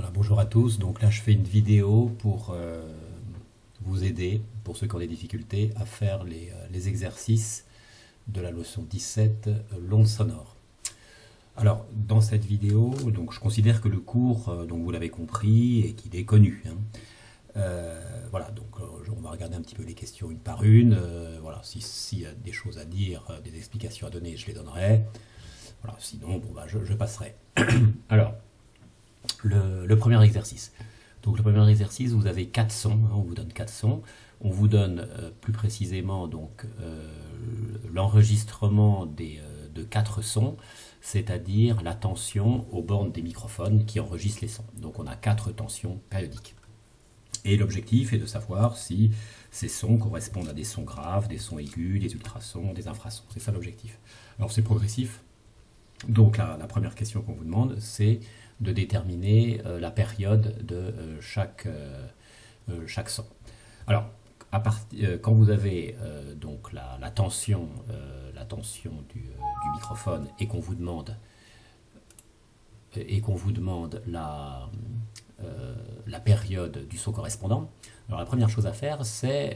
Voilà, bonjour à tous. Donc là, je fais une vidéo pour vous aider, pour ceux qui ont des difficultés, à faire les exercices de la leçon 17, l'onde sonore. Alors, dans cette vidéo, donc, je considère que le cours, donc vous l'avez compris, et qu'il est connu. Voilà, donc on va regarder un petit peu les questions une par une. Voilà, s'il y a des choses à dire, des explications à donner, je les donnerai. Voilà, sinon, bon, bah, je passerai. Alors, le premier exercice. Donc le premier exercice, vous avez 4 sons, hein, on vous donne 4 sons. On vous donne plus précisément donc l'enregistrement de 4 sons, c'est-à-dire la tension aux bornes des microphones qui enregistrent les sons. Donc on a 4 tensions périodiques. Et l'objectif est de savoir si ces sons correspondent à des sons graves, des sons aigus, des ultrasons, des infrasons. C'est ça l'objectif. Alors c'est progressif. Donc la première question qu'on vous demande, c'est de déterminer la période de chaque son. Alors, quand vous avez donc la tension du microphone et qu'on vous demande la période du son correspondant, alors la première chose à faire, c'est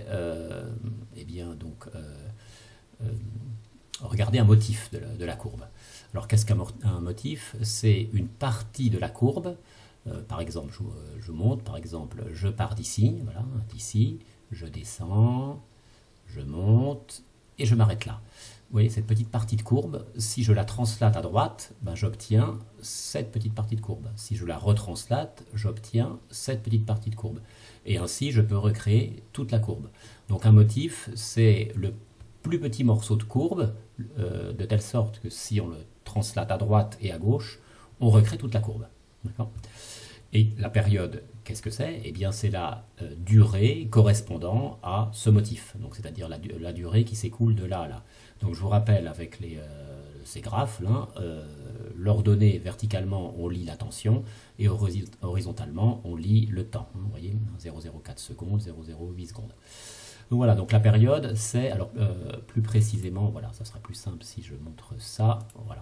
regarder un motif de la courbe. Alors qu'est-ce qu'un motif? C'est une partie de la courbe. Par exemple, je monte, par exemple, je pars d'ici, voilà, d'ici, je descends, je monte et je m'arrête là. Vous voyez cette petite partie de courbe, si je la translate à droite, ben, j'obtiens cette petite partie de courbe. Si je la retranslate, j'obtiens cette petite partie de courbe. Et ainsi, je peux recréer toute la courbe. Donc un motif, c'est le plus petit morceau de courbe, de telle sorte que si on le translate à droite et à gauche, on recrée toute la courbe. Et la période, qu'est-ce que c'est? Eh bien, c'est la durée correspondant à ce motif, donc c'est-à-dire la durée qui s'écoule de là à là. Donc je vous rappelle avec ces graphes, là, l'ordonnée verticalement, on lit la tension, et horizontalement, on lit le temps. Vous voyez, 0,04 secondes, 0,08 secondes. Donc voilà, donc la période, c'est, alors plus précisément, voilà, ça sera plus simple si je montre ça, voilà.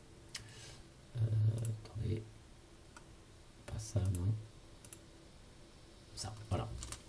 Attendez, pas ça, non. Ça, voilà.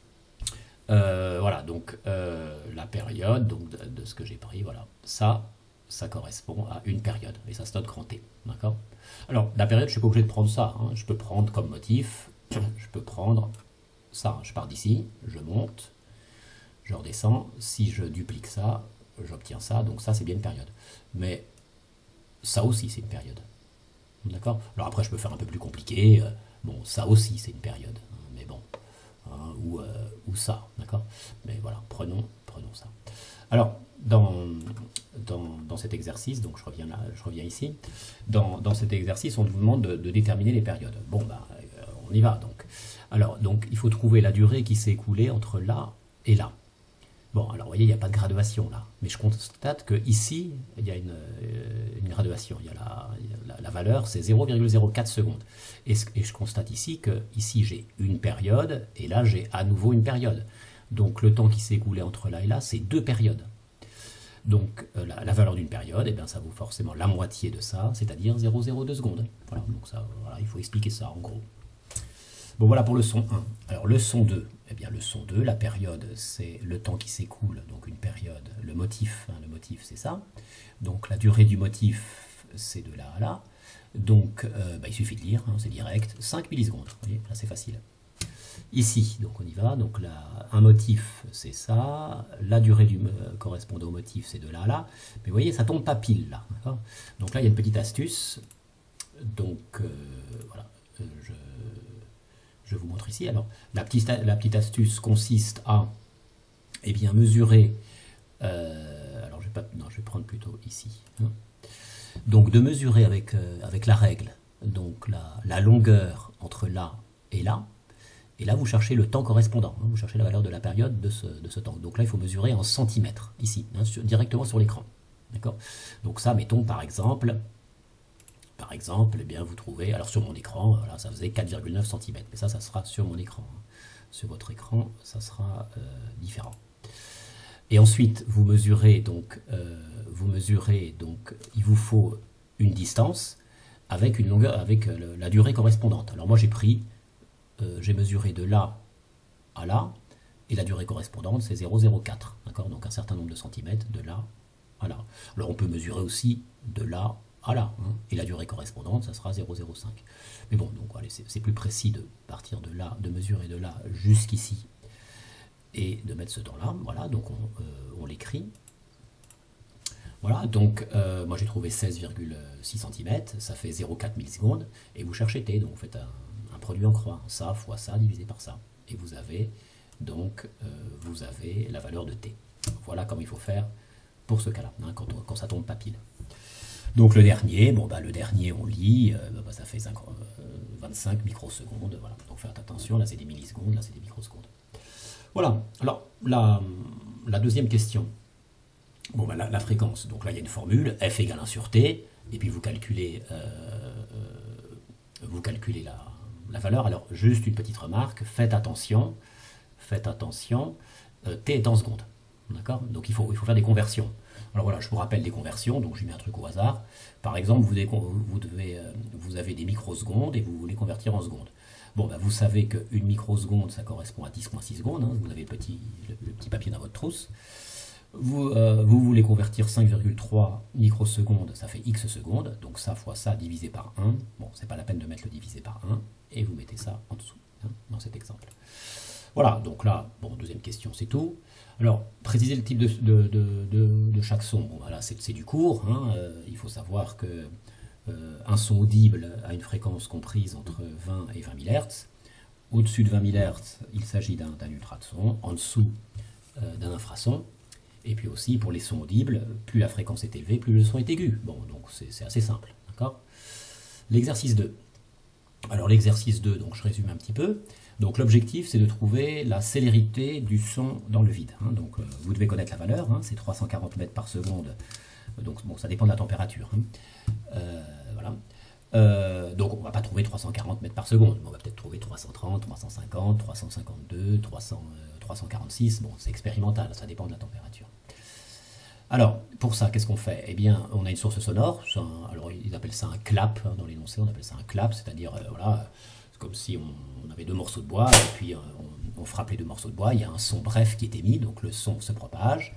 Voilà, donc la période, donc de ce que j'ai pris, voilà, ça correspond à une période, et ça se note grand T, d'accord? Alors, la période, je suis pas obligé de prendre ça, hein, je peux prendre comme motif, je peux prendre ça, je pars d'ici, je monte, je redescends, si je duplique ça, j'obtiens ça, donc ça c'est bien une période. Mais ça aussi c'est une période. D'accord? Alors après je peux faire un peu plus compliqué, bon ça aussi c'est une période, hein, mais bon, hein, ou ça, d'accord? Mais voilà, prenons ça. Alors dans cet exercice, donc je reviens ici, dans cet exercice on vous demande de déterminer les périodes. Bon ben on y va donc. Alors donc il faut trouver la durée qui s'est écoulée entre là et là. Bon, alors vous voyez, il n'y a pas de graduation là, mais je constate qu'ici, il y a une graduation, il y a la valeur, c'est 0,04 secondes. Et je constate ici que ici j'ai une période, et là j'ai à nouveau une période. Donc le temps qui s'est écoulé entre là et là, c'est 2 périodes. Donc la valeur d'une période, eh bien, ça vaut forcément la moitié de ça, c'est-à-dire 0,02 secondes. Voilà, donc ça, voilà, il faut expliquer ça en gros. Bon voilà pour le son 1. Alors le son 2, eh bien le son 2, la période c'est le temps qui s'écoule, donc une période, le motif, hein, le motif c'est ça. Donc la durée du motif c'est de là à là. Donc il suffit de lire, hein, c'est direct, 5 millisecondes, vous voyez, là c'est facile. Ici, donc on y va, donc là, un motif c'est ça, la durée correspondant au motif c'est de là à là, mais vous voyez ça tombe pas pile là. Donc là il y a une petite astuce, donc voilà, je vous montre ici. Alors, la petite astuce consiste à mesurer. Alors, je vais prendre plutôt ici. Hein. Donc, de mesurer avec la règle, donc la longueur entre là. Et là, vous cherchez le temps correspondant. Hein, vous cherchez la valeur de la période de ce temps. Donc là, il faut mesurer en centimètres, ici, hein, directement sur l'écran. D'accord? Donc ça, mettons par exemple, eh bien, vous trouvez, alors sur mon écran, voilà, ça faisait 4,9 cm, mais ça sera sur mon écran. Hein. Sur votre écran, ça sera différent. Et ensuite, vous mesurez, donc, il vous faut une distance avec une longueur, avec la durée correspondante. Alors moi, j'ai pris j'ai mesuré de là à là, et la durée correspondante c'est 0,04, d'accord? Donc un certain nombre de centimètres de là à là. Alors on peut mesurer aussi de là à là, hein, et la durée correspondante ça sera 0,05. Mais bon, donc allez, c'est plus précis de partir de là, de mesurer de là jusqu'ici, et de mettre ce temps-là, voilà, donc on l'écrit. Voilà, donc moi j'ai trouvé 16,6 cm, ça fait 0,4 millisecondes, et vous cherchez t, donc vous faites un produit en croix, ça fois ça divisé par ça, et vous avez donc vous avez la valeur de t. Voilà comment il faut faire pour ce cas-là, hein, quand ça tombe pas pile. Donc le dernier, bon bah le dernier on lit, ça fait 25 microsecondes, voilà, donc faites attention, là c'est des millisecondes, là c'est des microsecondes. Voilà, alors la deuxième question. Bon, ben, la fréquence, donc là il y a une formule, F égale 1 sur T, et puis vous calculez la valeur. Alors juste une petite remarque, faites attention, T est en secondes, d'accord? Donc il faut faire des conversions. Alors voilà, je vous rappelle des conversions, donc je mets un truc au hasard. Par exemple, vous avez des microsecondes et vous voulez convertir en secondes. Bon, ben, vous savez qu'une microseconde, ça correspond à 10,6 secondes, hein, vous avez le petit papier dans votre trousse. Vous voulez convertir 5,3 microsecondes, ça fait x secondes, donc ça fois ça divisé par 1, bon, c'est pas la peine de mettre le divisé par 1, et vous mettez ça en dessous, hein, dans cet exemple. Voilà, donc là, bon, deuxième question, c'est tout. Alors, préciser le type de chaque son, bon, voilà, c'est du cours, hein, il faut savoir que un son audible a une fréquence comprise entre 20 et 20 000 Hz. Au-dessus de 20 000 Hz, il s'agit d'un ultrason, en dessous d'un infrason. Et puis aussi, pour les sons audibles, plus la fréquence est élevée, plus le son est aigu. Bon, donc c'est assez simple, d'accord? L'exercice 2. Alors l'exercice 2, donc je résume un petit peu. Donc l'objectif, c'est de trouver la célérité du son dans le vide, hein. Donc vous devez connaître la valeur, hein, c'est 340 mètres par seconde. Donc bon, ça dépend de la température, hein. Voilà. Donc on ne va pas trouver 340 mètres par seconde, on va peut-être trouver 330, 350, 352, 346, bon c'est expérimental, ça dépend de la température. Alors pour ça, qu'est-ce qu'on fait? Eh bien on a une source sonore, alors ils appellent ça un clap, hein, dans l'énoncé on appelle ça un clap, c'est-à-dire voilà, c'est comme si on avait deux morceaux de bois, et puis on frappe les deux morceaux de bois, il y a un son bref qui est émis, donc le son se propage.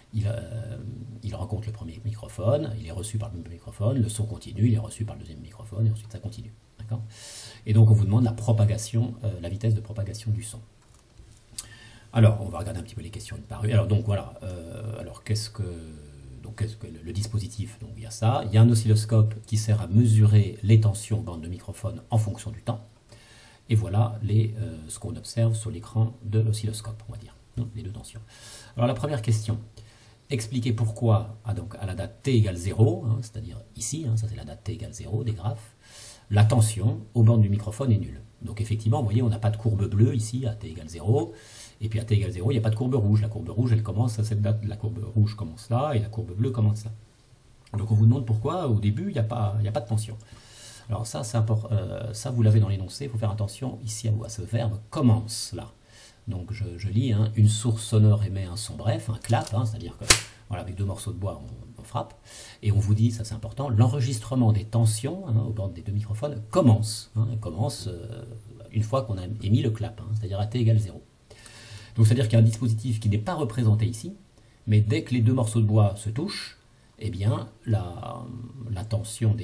Il rencontre le premier microphone, il est reçu par le premier microphone, le son continue, il est reçu par le deuxième microphone, et ensuite ça continue. Et donc on vous demande la propagation, la vitesse de propagation du son. Alors on va regarder un petit peu les questions une par une. Alors donc voilà, alors qu'est-ce que le dispositif? Donc il y a ça, il y a un oscilloscope qui sert à mesurer les tensions bandes de microphone en fonction du temps. Et voilà ce qu'on observe sur l'écran de l'oscilloscope, on va dire, les deux tensions. Alors la première question. Expliquer pourquoi, donc à la date t égale 0, hein, c'est-à-dire ici, hein, ça c'est la date t égale 0 des graphes, la tension aux bornes du microphone est nulle. Donc effectivement, vous voyez, on n'a pas de courbe bleue ici à t égale 0, et puis à t égale 0, il n'y a pas de courbe rouge. La courbe rouge, elle commence à cette date, la courbe rouge commence là, et la courbe bleue commence là. Donc on vous demande pourquoi, au début, il n'y a pas de tension. Alors ça, ça vous l'avez dans l'énoncé, il faut faire attention ici à ce verbe « commence » là. Donc je lis, hein, une source sonore émet un son bref, un clap, hein, c'est-à-dire que voilà, avec deux morceaux de bois on frappe, et on vous dit, ça c'est important, l'enregistrement des tensions, hein, aux bornes des deux microphones commence, hein, commence une fois qu'on a émis le clap, hein, c'est-à-dire à t égale 0. Donc c'est-à-dire qu'il y a un dispositif qui n'est pas représenté ici, mais dès que les deux morceaux de bois se touchent, eh bien la tension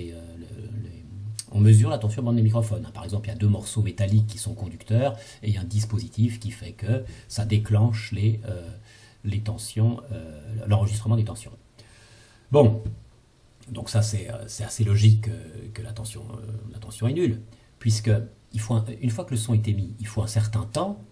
on mesure la tension bande des microphones. Par exemple, il y a deux morceaux métalliques qui sont conducteurs et il y a un dispositif qui fait que ça déclenche les tensions, l'enregistrement des tensions. Bon, donc ça c'est assez logique que la tension est nulle, puisque une fois que le son est émis, il faut un certain temps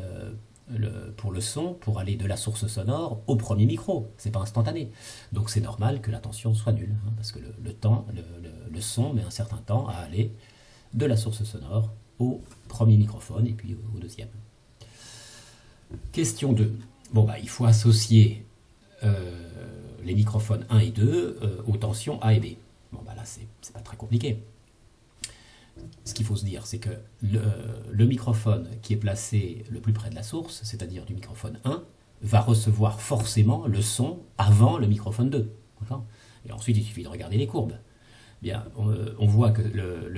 pour le son, pour aller de la source sonore au premier micro. C'est pas instantané. Donc c'est normal que la tension soit nulle, hein, parce que le son met un certain temps à aller de la source sonore au premier microphone et puis au deuxième. Question 2. Bon, bah, il faut associer les microphones 1 et 2 aux tensions A et B. Bon, bah là, c'est pas très compliqué. Ce qu'il faut se dire, c'est que le microphone qui est placé le plus près de la source, c'est-à-dire du microphone 1, va recevoir forcément le son avant le microphone 2. Et ensuite, il suffit de regarder les courbes. bien, on voit que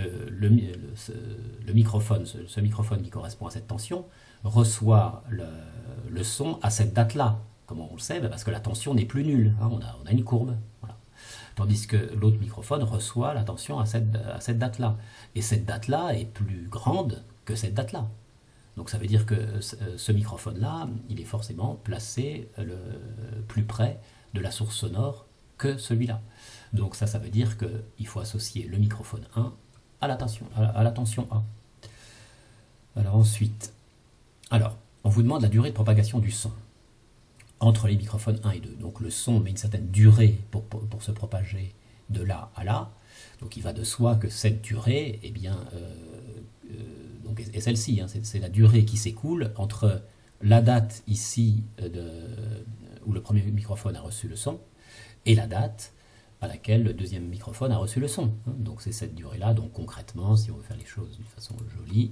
le microphone, ce microphone qui correspond à cette tension, reçoit le son à cette date-là. Comment on le sait? Parce que la tension n'est plus nulle, hein, on a une courbe. Voilà. Tandis que l'autre microphone reçoit la tension à cette date-là. Et cette date-là est plus grande que cette date-là. Donc ça veut dire que ce microphone-là, il est forcément placé plus près de la source sonore que celui-là. Donc ça veut dire qu'il faut associer le microphone 1 à la tension A. Alors ensuite, on vous demande la durée de propagation du son entre les microphones 1 et 2. Donc le son met une certaine durée pour se propager de là à là. Donc il va de soi que cette durée, eh bien, et celle-ci, hein, c'est la durée qui s'écoule entre la date ici où le premier microphone a reçu le son et la date à laquelle le deuxième microphone a reçu le son. Donc c'est cette durée-là. Donc concrètement, si on veut faire les choses d'une façon jolie,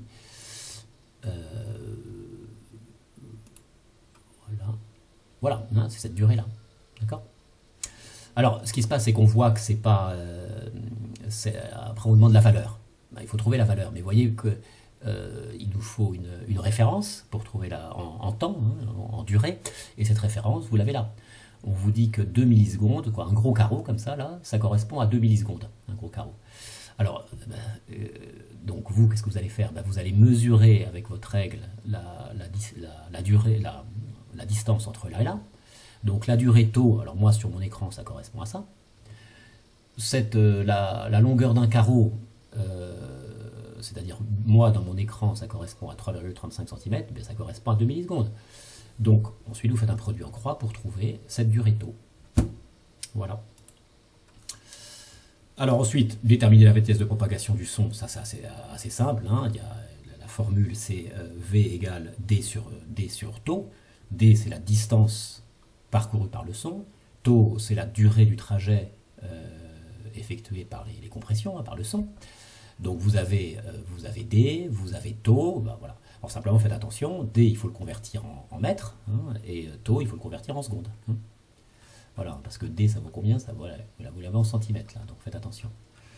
voilà, hein, c'est cette durée-là. D'accord? Alors, ce qui se passe, c'est qu'on voit que c'est pas... après, on demande la valeur. Ben, il faut trouver la valeur. Mais vous voyez que il nous faut une référence pour trouver en temps, hein, en durée. Et cette référence, vous l'avez là. On vous dit que 2 millisecondes, quoi, un gros carreau comme ça, là, ça correspond à 2 millisecondes. Un gros carreau. Alors, donc vous, qu'est-ce que vous allez faire? Ben, vous allez mesurer avec votre règle la durée, la distance entre là et là. Donc la durée tau, alors moi sur mon écran ça correspond à ça. La longueur d'un carreau, c'est-à-dire moi dans mon écran ça correspond à 3,35 cm, mais ça correspond à 2 millisecondes. Donc ensuite vous faites un produit en croix pour trouver cette durée tau. Voilà. Alors ensuite, déterminer la vitesse de propagation du son, ça c'est assez simple. Hein. La formule c'est V égale D sur tau. D c'est la distance parcourue par le son. Tau c'est la durée du trajet effectué par les compressions, hein, par le son. Donc vous avez D, vous avez tau, ben voilà. Alors simplement faites attention, D il faut le convertir en mètres, hein, et tau il faut le convertir en secondes. Hein. Voilà, parce que D ça vaut combien? Ça, voilà, vous l'avez en centimètres là, donc faites attention.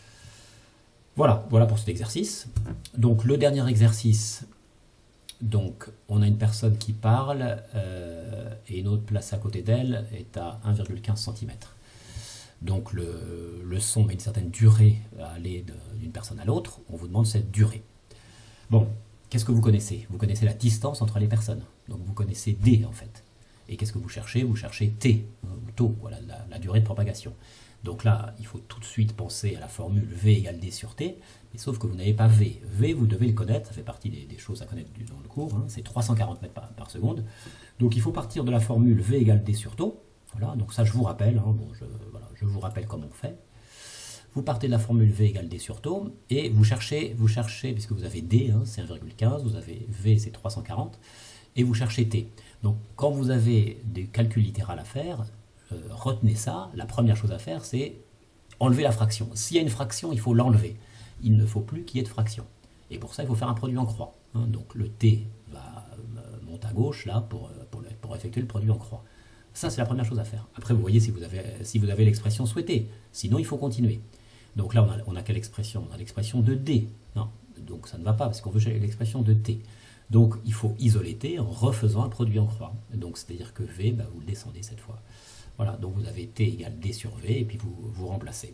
Voilà pour cet exercice. Donc le dernier exercice, donc on a une personne qui parle et une autre place à côté d'elle est à 1,15 cm. Donc le son met une certaine durée à aller d'une personne à l'autre, on vous demande cette durée. Bon, qu'est-ce que vous connaissez? Vous connaissez la distance entre les personnes, donc vous connaissez D en fait. Et qu'est-ce que vous cherchez? Vous cherchez T, ou tau, voilà, la durée de propagation. Donc là, il faut tout de suite penser à la formule V égale D sur T, mais sauf que vous n'avez pas V. V, vous devez le connaître, ça fait partie des choses à connaître dans le cours, hein, c'est 340 mètres par seconde. Donc il faut partir de la formule V égale D sur tau. Voilà, donc ça je vous rappelle, hein, bon, je vous rappelle comment on fait. Vous partez de la formule V égale D sur tau, et vous cherchez puisque vous avez D, hein, c'est 1,15, vous avez V, c'est 340, et vous cherchez T. Donc quand vous avez des calculs littéraux à faire, retenez ça, la première chose à faire c'est enlever la fraction. S'il y a une fraction, il faut l'enlever. Il ne faut plus qu'il y ait de fraction. Et pour ça, il faut faire un produit en croix. Hein. Donc le T monte à gauche là pour effectuer le produit en croix. Ça, c'est la première chose à faire. Après, vous voyez si vous avez l'expression souhaitée. Sinon, il faut continuer. Donc là, on a quelle expression? On a l'expression de D. Non, donc ça ne va pas parce qu'on veut l'expression de T. Donc il faut isoler T en refaisant un produit en croix. Donc c'est-à-dire que V, vous le descendez cette fois. Voilà, donc vous avez T égale D sur V et puis vous remplacez.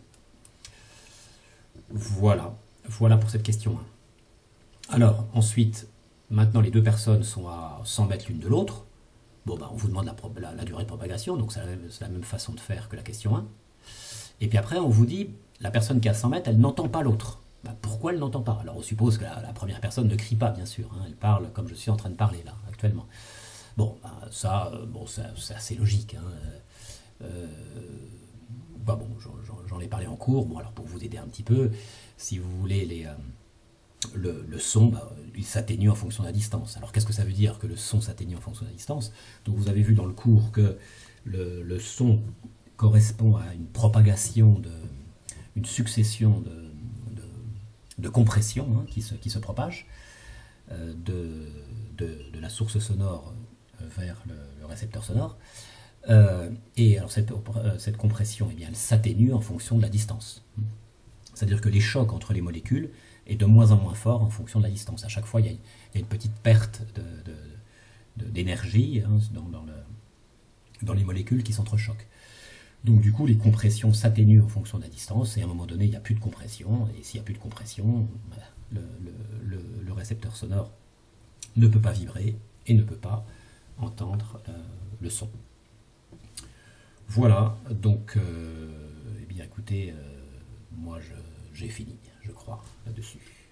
Voilà pour cette question 1. Alors ensuite, maintenant les deux personnes sont à 100 mètres l'une de l'autre. Bon, on vous demande la durée de propagation, donc c'est la même façon de faire que la question 1. Et puis après, on vous dit, la personne qui est à 100 mètres, elle n'entend pas l'autre. Pourquoi elle n'entend pas? Alors on suppose que la première personne ne crie pas, bien sûr, hein, elle parle comme je suis en train de parler là, actuellement. Bon, c'est assez logique. Hein. J'en ai parlé en cours, bon alors pour vous aider un petit peu, si vous voulez, le son, il s'atténue en fonction de la distance. Alors qu'est-ce que ça veut dire que le son s'atténue en fonction de la distance? Donc vous avez vu dans le cours que le son correspond à une propagation, une succession de compression, hein, qui se propage de la source sonore vers le récepteur sonore. Et alors cette compression, eh bien, elle s'atténue en fonction de la distance. C'est-à-dire que les chocs entre les molécules est de moins en moins fort en fonction de la distance. À chaque fois, il y a une petite perte d'énergie hein, dans les molécules qui s'entrechoquent. Donc du coup, les compressions s'atténuent en fonction de la distance, et à un moment donné, il n'y a plus de compression, et s'il n'y a plus de compression, le récepteur sonore ne peut pas vibrer et ne peut pas entendre le son. Voilà, donc, eh bien écoutez, moi j'ai fini, je crois, là-dessus.